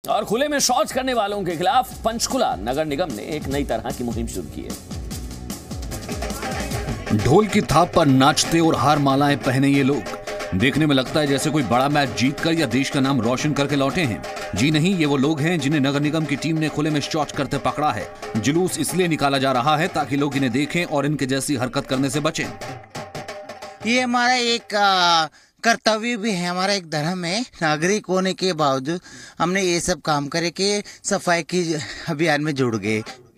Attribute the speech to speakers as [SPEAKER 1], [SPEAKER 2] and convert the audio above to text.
[SPEAKER 1] और खुले में शौच करने वालों के खिलाफ पंचकुला नगर निगम ने एक नई तरह की मुहिम शुरू की है।
[SPEAKER 2] ढोल की थाप पर नाचते और हार मालाएं पहने ये लोग देखने में लगता है जैसे कोई बड़ा मैच जीतकर या देश का नाम रोशन करके लौटे हैं। जी नहीं, ये वो लोग हैं जिन्हें नगर निगम की टीम ने खुले में शौच करते पकड़ा है। जुलूस इसलिए निकाला जा रहा है ताकि लोग इन्हें देखें और इनके जैसी हरकत करने से बचें।
[SPEAKER 3] ये हमारा एक कर्तव्य भी है, हमारा एक धर्म है। नागरिक होने के बावजूद हमने ये सब काम करे के सफाई की अभियान में जुड़ गए।